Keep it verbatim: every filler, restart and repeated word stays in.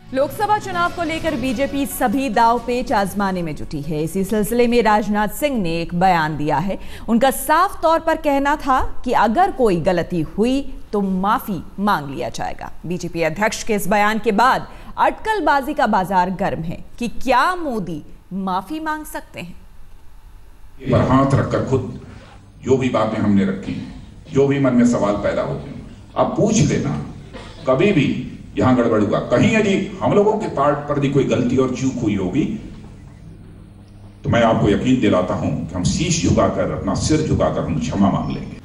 लोकसभा चुनाव को लेकर बीजेपी सभी दांव पेच आजमाने में जुटी है। इसी सिलसिले में राजनाथ सिंह ने एक बयान दिया है। उनका साफ तौर पर कहना था कि अगर कोई गलती हुई तो माफी मांग लिया जाएगा। बीजेपी अध्यक्ष के इस बयान के बाद अटकलबाजी का बाजार गर्म है कि क्या मोदी माफी मांग सकते हैं। पर हाथ रखकर खुद जो भी बातें हमने रखी हैं, जो भी मन में सवाल पैदा होते हैं, आप पूछ लेना कभी भी यहां गड़बड़ हुआ, कहीं यदि हम लोगों के पार्ट पर भी कोई गलती और चूक हुई होगी तो मैं आपको यकीन दिलाता हूं कि हम शीश झुकाकर, अपना सिर झुकाकर हम क्षमा मांग लेंगे।